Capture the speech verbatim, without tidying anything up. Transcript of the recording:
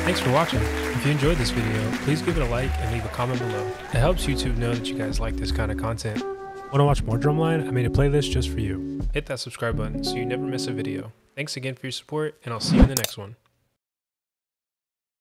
Thanks for watching. If you enjoyed this video, please give it a like and leave a comment below. It helps YouTube know that you guys like this kind of content. Want to watch more Drumline? I made a playlist just for you. Hit that subscribe button so you never miss a video. Thanks again for your support, and I'll see you in the next one.